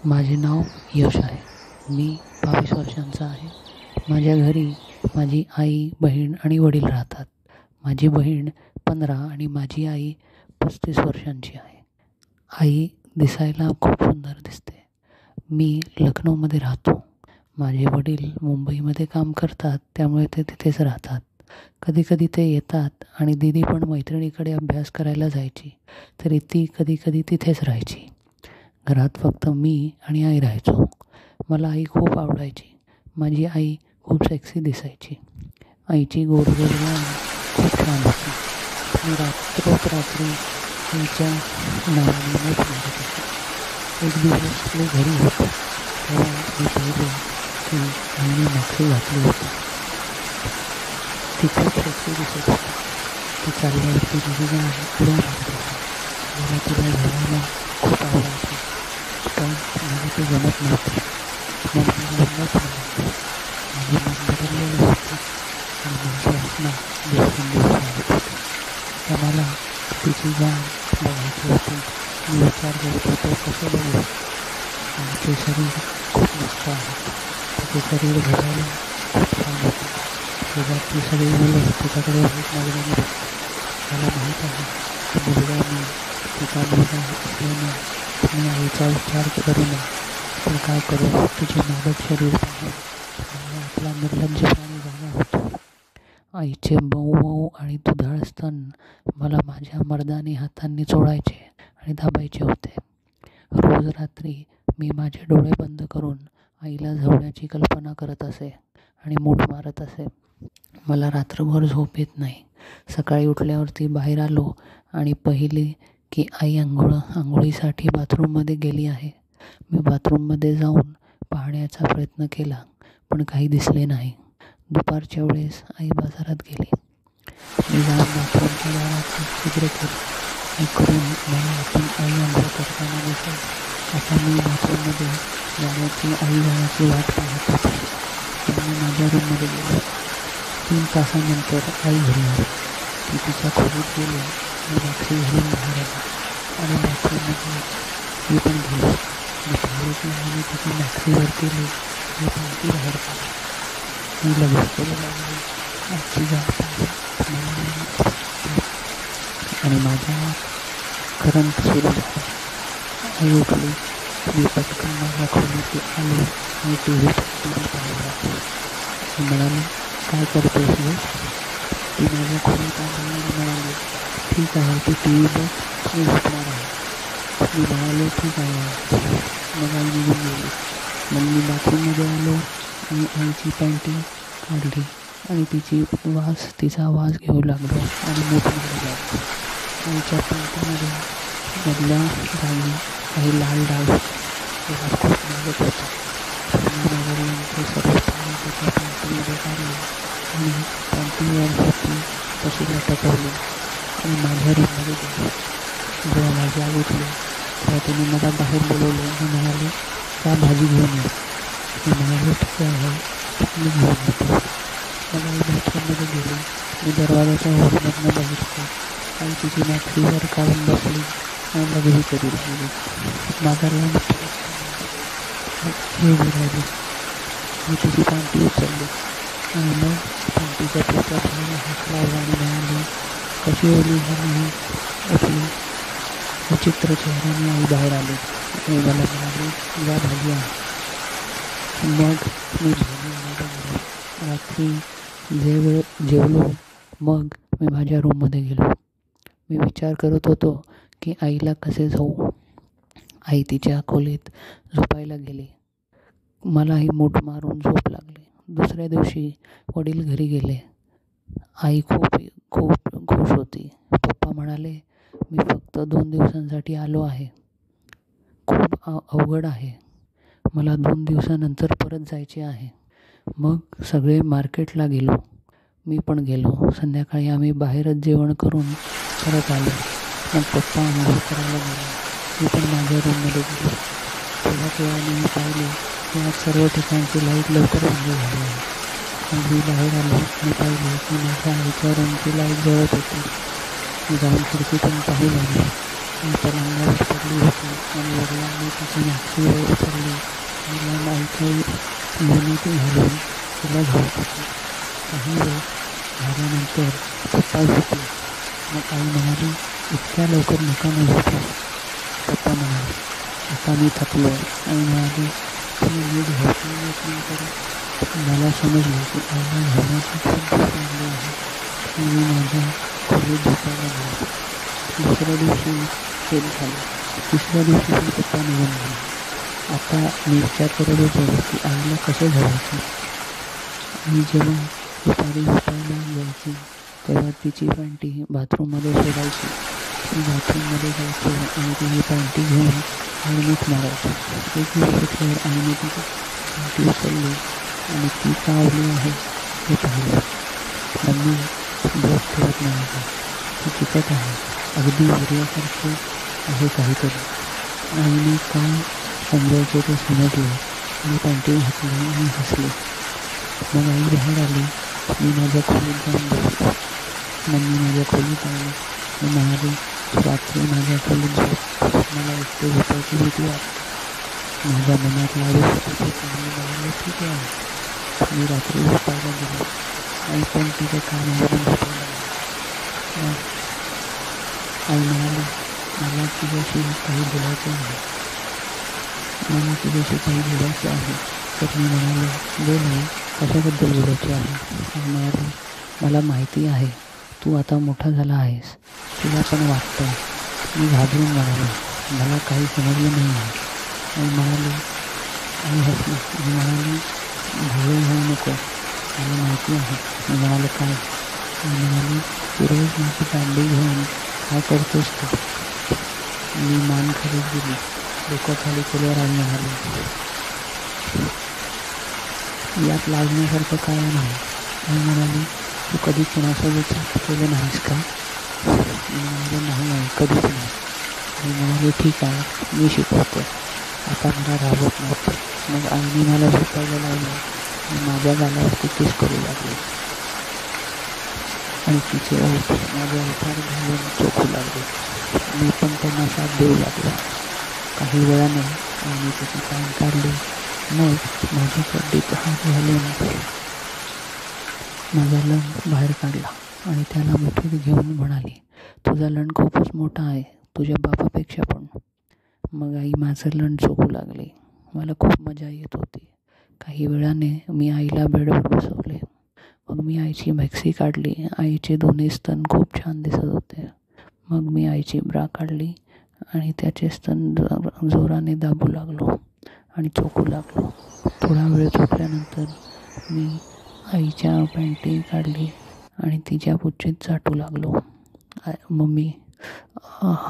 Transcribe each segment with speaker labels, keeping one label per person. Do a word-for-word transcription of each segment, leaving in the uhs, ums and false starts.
Speaker 1: माझे नाव यश आहे. मी बावीस वर्षांचा आहे. माझ्या घरी माझी आई, बहीण आणि वडील राहतात. माझी बहीण पंधरा आणि माझी आई पस्तीस वर्षांची आहे. आई दिसायला खूप सुंदर दिसते. मी लखनौमध्ये राहतो. माझे वडील मुंबईमध्ये काम करतात, त्यामुळे ते तिथेच राहतात. कधी कधी ते येतात आणि दीदी पण मैत्रिणीकडे अभ्यास करायला जायची, तरी ती कधी कधी तिथेच राहायची. घरात फक्त मी आणि आई राहायचो. मला आई खूप आवडायची. माझी आई खूप सेक्सी दिसायची. आईची गोडगोड गाणं खूप छान होती. मी रात्रोत रात्री आईच्या नावाने मोठ मारत असे. एक दिवस मी घरी होतो तेव्हा मी पाहिलं की आईने माखी घातली होती. ती खूप सेक्सी दिसत होती. ती चालल्यावरती तिची गाणं उड्या मारत होती. मला तिला घालायला खूप आवडायची, पण मला ते जमत नव्हते. मग मी लग्नच म्हणायचे. माझी मन बदललेली होती आणि माझी आत्मा दिवसेंदिवस वाढत होती. तर मला तिची जाण बघायची होती. मी विचार करत होतो कसं बघू. आईचे शरीर खूप मस्त आहे. तिचे शरीर बघायला खूप छान होते. शेजारची सगळी मुलं तिच्याकडे वाईट नजरेने बघतात. मला माहीत आहे की मुलगा मी तिचा मुलगा असल्याने मी आईचा विचार करू नये. पण काय करू, तिचे नाजूक शरीर पाहून मला आपला निर्लज्जपणे जागा होतो. आईचे मऊ मऊ आणि दुधाळ स्तन मला माझ्या मर्दानी हातांनी चोळायचे आणि दाबायचे होते. रोज रात्री मी माझे डोळे बंद करून आईला झवण्याची कल्पना करत असे आणि मूठ मारत असे. मला रात्रभर झोप येत नाही. सकाळी उठल्यावरती बाहेर आलो आणि पाहिले की आई आंघोळ आंघोळीसाठी बाथरूममध्ये गेली आहे. मी बाथरूममध्ये जाऊन पाहण्याचा प्रयत्न केला, पण काही दिसले नाही. दुपारच्या वेळेस आई बाजारात गेली. मी जाऊन बाथरूमच्या दारात छिद्र केले आणि करून मला आपण आई आंघोळ करताना दिसेल आता मी बाथरूममध्ये जाण्याची आई जाण्याची वाट पाहत होते. पण मी माझ्या रूममध्ये गेलो. तीन तासानंतर आई घरी आली. ती तिच्या खोलीत गेली आणि मागची घालून बाहेर आली आणि बाथरूममध्ये मी पण गेलो. मी पाहिलं की आईने तिची मागची वर केली आणि पालखी बाहेर काढली. मी लगेच बोलू लागली. आजची जात पाहिजे मला आणि माझ्या करंट सुरू झाला. आई उठली. मी पटकन माझ्या खोलीत आले आणि टी व्ही टी व्ही पाहायला लागले. मी म्हणाली, काय करतोस ग? ती माझ्या खोलीत आली आणि म्हणाली, ठीक आहे तू टी व्ही बघ, मी झोपणार आहे. मी म्हणाले ठीक आहे. मग आई निघून गेली. मग मी बाथरूममध्ये आलो आणि आईची पॅन्टी काढली आणि तिची वास तिचा वास घेऊ लागलो आणि मोठ मारू लागलो. आईच्या पॅन्टीमध्ये मधल्या जागी काही लाल डाग वास खूप लागत होता. मी माझ्यानंतर सर्व पाणी तिच्या पॅन्टीमध्ये काढले आणि पॅन्टीवर होती तशी लटकवली आणि माझ्या रूममध्ये गेलो. जेव्हा माझी आई उठली तेव्हा तिने मला बाहेर बोलवले आणि म्हणाले, का भाजी घेऊन ये. मी म्हणाले ठीक आहे मी घेऊन येतो. मग आई बाथरूममध्ये गेली. मी दरवाजाच्या होलमधनं बघितलं. आई तिची मॅक्सीवर काढून बसली आणि लघवी करू लागली. माझा लंच हे राहिली. मी तिची पॅन्टी उचलली आणि मग पॅन्टीच्या पोटात हात लावला आणि म्हणाले, कशी ओली झाली उठली. विचित्र चेहऱ्याने आई बाहेर आली आणि मला म्हणाली, या भाजी आहे. मग मी भाजी आणायला गेलो. रात्री जेव जेवलो मग मी माझ्या रूममध्ये गेलो. मी विचार करत होतो की आईला कसे जाऊ. आई तिच्या खोलीत झोपायला गेली. मलाही मूठ मारून झोप लागली. दुसऱ्या दिवशी वडील घरी गेले. आई खूप खूप खुश होती. पप्पा म्हणाले, मी फक्त दोन दिवसांसाठी आलो आहे. खूप अवघड आहे. मला दोन दिवसानंतर परत जायचे आहे. मग सगळे मार्केटला गेलो. मी पण गेलो. संध्याकाळी आम्ही बाहेरच जेवण करून परत आलो. मग पप्पा आंघोळ करायला गेले. मी पण माझ्या रूममध्ये गेलो. थोड्याच वेळाने मी पाहिले की आज सर्व ठिकाणची लाईट लवकर बंद झाली आहे. मग मी बाहेर आलो. मी पाहिले की माझ्या आईच्या रूमची लाईट जळत होती. मी जाऊन खिडकीतून पाहू लागले. आई त्याला अंगावर पडली होती आणि वडिलांनी तिची मागची वेळ उचलली आणि लंड आईच्या योनीत घालून तिला झोप होती. काही वेळ झाल्यानंतर पप्पा झोपले. मग आई म्हणाली, इतक्या लवकर नका न झोपू. पप्पा म्हणाले, आता मी थकलो. आई म्हणाली, तुम्ही नीट झोपून येत नाही तरी. मला समजलं की आईला झोपण्याची खूप भूक लागली आहे. मी माझ्या खोलीत झोपायला गेलो. दुसऱ्या दिवशी तेच झालं. तिसऱ्या दिवशी पण पप्पा निघून गेले. आता मी विचार करत होतो की आईला कसे झोपायचे. आई जेव्हा दुपारी झोपायला जायची तेव्हा तिची पॅन्टी बाथरूममध्ये सोडायची. ती बाथरूममध्ये जायची आणि तिची पॅन्टी घेऊन आईनेच मारायची. एक दिवस उठल्यावर आईने तिची पॅन्टी उचलली आणि ती कावली आहे हे पाहिलं. मम्मी बोट ठेवत नाही का, ती चिकट आहे, अगदी उरल्यासारखे आहे काहीतरी. आईने काय समजायचे ते समजले आणि पॅन्टी घातली आणि हसली. मग आई बाहेर आली. मी माझ्या खोलीत जाऊन बसलो. मम्मी माझ्या खोलीत आली. मी म्हणाली, रात्री माझ्या खोलीत झोप, मला एकटे झोपायची भीती वाटते. माझ्या मनात लाडू होते आणि म्हणाले, ठीक आहे. मी रात्री झोपायला गेलो. आई पण तिच्या कामावरून झोपायला लागली. आई म्हणाली, मला तुझ्याशी काही बोलायचं आहे. मला तुझ्याशी काही बोलायचं आहे. तर मी म्हणाले, बोल आई, कशाबद्दल बोलायचे आहे. आई म्हणाली, मला माहिती आहे तू आता मोठा झाला आहेस, तुला पण वाटतं. मी घाबरून म्हणालो, मला काही समजलं नाही आहे. आई म्हणाली, आई हसली. मी म्हणाली, भोळे होऊ नको, मला माहिती आहे. मी म्हणाले, काय. आई म्हणाली, तू रोज माझी दांडी घेऊन काय करतोस तू. मी मान खाली गेली. डोकं खाली केल्यावर आई म्हणाली, यात लाजण्यासारखं काय नाही. आई म्हणाली, तू कधी कुणासोबत केलं नाहीस का. मी म्हणाले, नाही आई, कधीच नाही. आई म्हणाले, ठीक आहे, मी शिकवतो. आता मला राबत नव्हतं. मग आईने मला झोपायला लावलं आणि माझ्या गालावरती किस करू लागली आणि तिचे ओठ माझ्या ओठार घालून चोखू लागले. मी पण त्यांना साथ देऊ लागलो. काही वेळाने आईने तिची पॅन्ट काढली. मग माझ्या चड्डीत हात घालून माझा लंड बाहेर काढला आणि त्याला मिठीत घेऊन म्हणाली, तुझा लंड खूपच मोठा आहे, तुझ्या बापापेक्षा पण. मग आई माझं लंड चोखू लागली. मला खूप मजा येत होती. काही वेळाने मी आईला बेडवर बसवले. मग मी आईची मॅक्सी काढली. आईचे दोन्ही स्तन खूप छान दिसत होते. मग मी आईची ब्रा काढली आणि त्याचे स्तन जोराने दाबू लागलो आणि चोखू लागलो. थोडा वेळ चोखल्यानंतर मी आईच्या पॅन्टी काढली आणि तिच्या पुच्छीत चाटू लागलो. मम्मी आह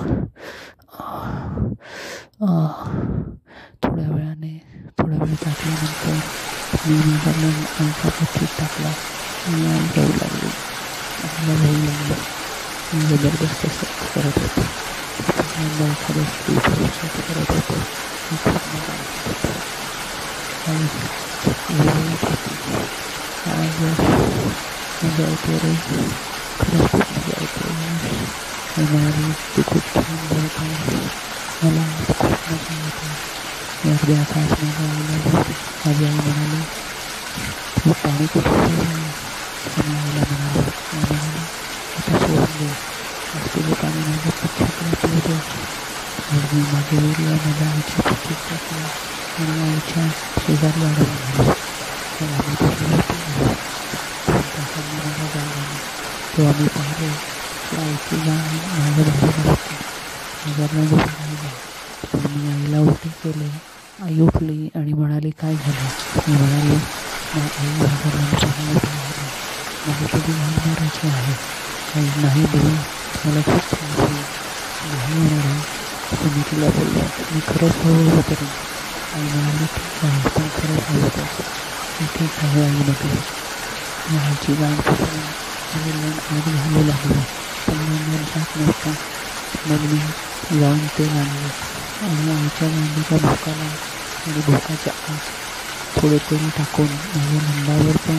Speaker 1: आह थोड्या वेळाने थोड्या वेळ चाटल्यानंतर मी माझा लंड आईच्या पुच्छीत टाकला आणि आई जाऊ लागली. आईला जाऊ लागलं. मी जबरदस्त सेक्स करत होतो. पहिल्यांदा एखाद्या स्त्रीचं सेक्स करत होतो. मी खूप मजा येत होतो. आई विरळत होती. आज मजा येते रे, खरंच खूप मजा येते. आई म्हणाली, तू खूप छान बोलत आहे, मला आज खूप मजा येते. मी अर्ध्या तास माझ्या आईला बोलली. माझी आई म्हणाली, तू पाणी कुठे ठेवलं. मी आईला म्हणालो. आई म्हणाली, आता सोडून दे, आज तुझं पाणी माझ्या पुच्छीतला पिऊ दे. मग मी माझे वेळेला माझ्या आईच्या पुच्छीत टाकलं आणि आईच्या शेजारी अडवून गेलो. मग आम्ही दुसऱ्या पिलो. दोन तासांनी मला जाग आली. तेव्हा मी पाहिलं की आईची जाग माझ्या बाजूला होती. शेजारला झोप राहिली. मग मी आईला उलटी केले. आई उठली आणि म्हणाली, काय झालं. मी म्हणालो, मग आई माझा लंड पाहून उठली आहे, मला कधी लहान मारायची आहे. आई नाही बोलू, मला खूप त्रास होईल. नाही होणार आहे. मी तिला बोललो, मी खरंच हळूहळू करेन. आई म्हणाली, ठीक आहे, पण खरंच हळू कर. मी ठीक आहे आई म्हटलं. मी आईची गाण पकडून आणि लंड आत घालू लागलो, पण लंड जात नव्हता. मग मी जाऊन तेल आणले आणि आईच्या गांडीच्या भोकाला आणि भोकाच्या आत थोडे तेल टाकून माझ्या लंडावर पण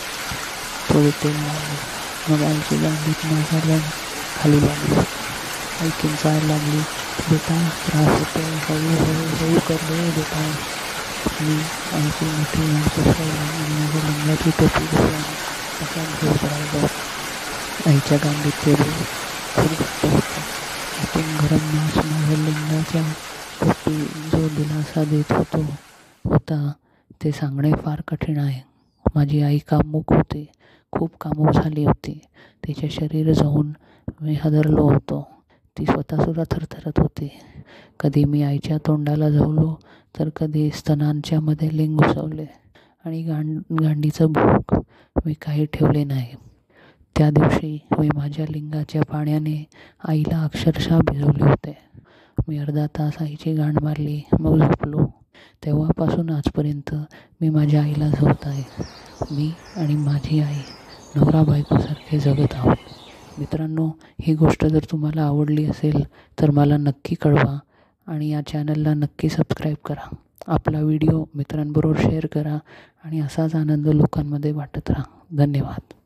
Speaker 1: थोडे तेल लावले. मग आईच्या गांडीत माझा लंड खाली लागलो. आई किंचायला लागली, बेटा त्रास होतो, हळू हळू हळू कर रे बेटा. मी आईची मोठी मान पसरवली आणि माझ्या लिंगाची टोपी घालून अचानक झोप राहिलो. आईच्या गांडीत ते बोल खूप घट्ट होतं. आतून गरम मांस माझ्या लिंगाच्या टोपी जो दिलासा देत होतो होता ते सांगणे फार कठीण आहे. माझी आई कामुक होती, खूप कामुक झाली होती. तिचे शरीर जाऊन मी हादरलो होतो. ती स्वतःसुद्धा थरथरत होती. कधी मी आईच्या तोंडाला झवलो तर कधी स्तनांच्या मध्ये लिंग घुसवले आणि गांड गांडीचं भूक मी काही ठेवले नाही. त्या दिवशी मी माझ्या लिंगाच्या पाण्याने आईला अक्षरशः भिजवले होते. मी अर्धा तास आईची गांड मारली, मग झोपलो. तेव्हापासून आजपर्यंत मी माझ्या आईला झवत आहे. मी आणि माझी आई नवरा बायकोसारखे जगत आहोत. मित्रांनो, ही गोष्ट जर तुम्हाला आवडली असेल तर मला नक्की कळवा आणि या चॅनलला नक्की सबस्क्राईब करा. आपला व्हिडिओ मित्रांबरोबर शेअर करा आणि असाच आनंद लोकांमध्ये वाटत राहा. धन्यवाद.